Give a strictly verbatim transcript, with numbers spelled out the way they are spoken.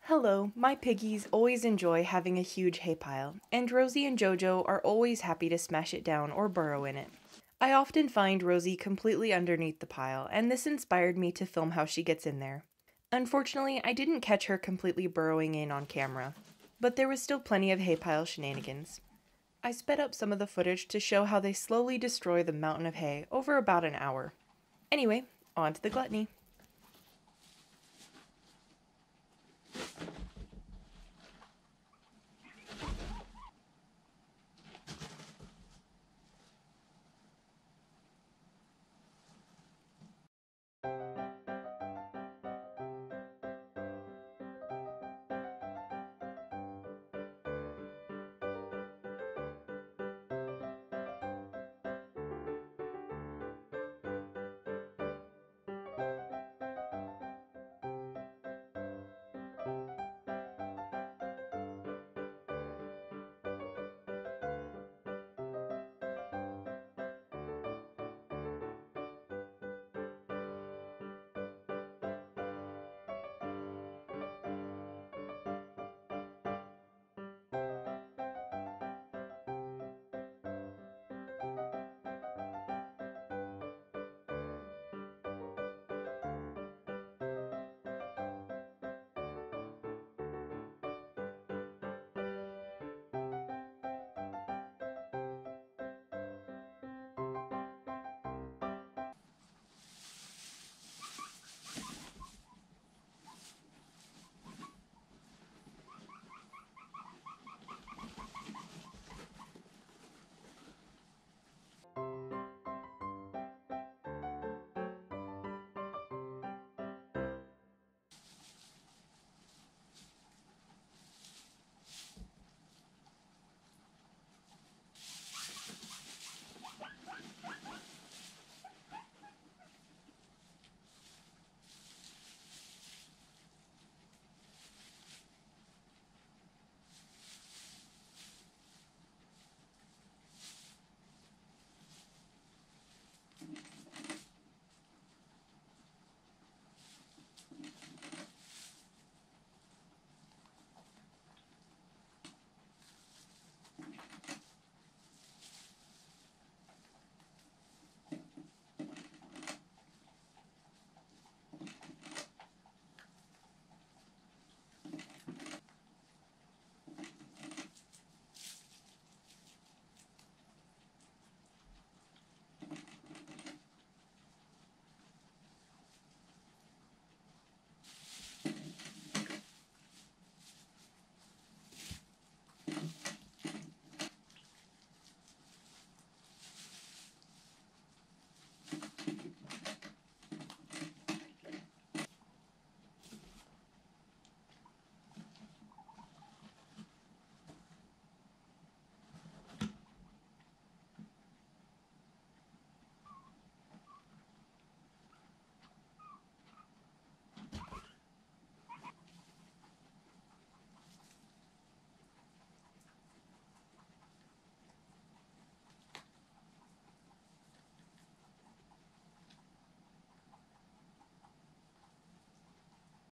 Hello, my piggies always enjoy having a huge hay pile, and Rosie and Jojo are always happy to smash it down or burrow in it. I often find Rosie completely underneath the pile, and this inspired me to film how she gets in there. Unfortunately, I didn't catch her completely burrowing in on camera, but there was still plenty of hay pile shenanigans. I sped up some of the footage to show how they slowly destroy the mountain of hay over about an hour. Anyway, on to the gluttony.